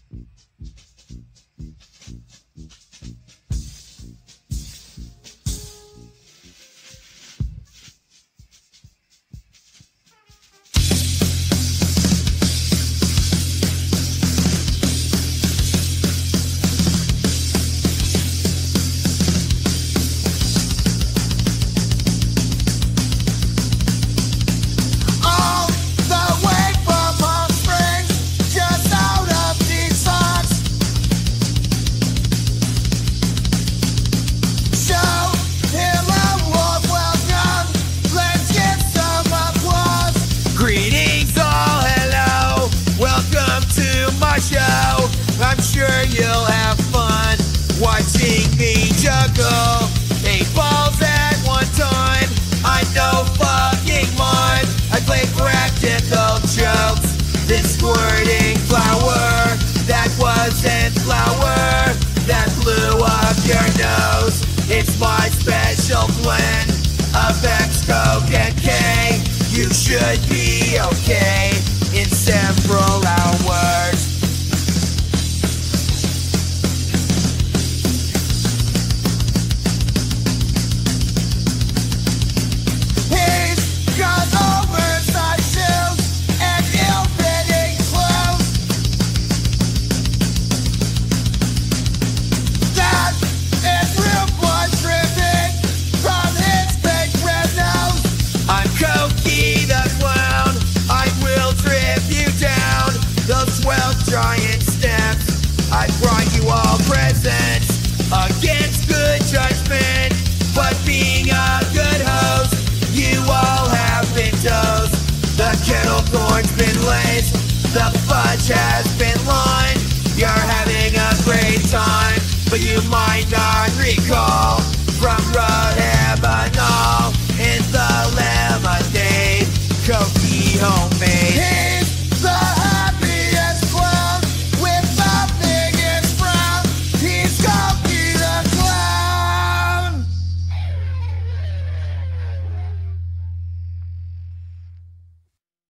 I'm sure you'll have fun watching me juggle 8 balls at one time. I'm no fucking mime. I play practical jokes. This squirting flower, that wasn't flour that blew up your nose. It's my special blend of X, Coke, and K. You should be okay in several hours. Cokie the Clown, I will trip you down those 12 giant steps. I brought you all presents against good judgment, but being a good host, you all have been toast. The kettle corn's been laced, the fudge has been lined. You're having a great time, but you might not recall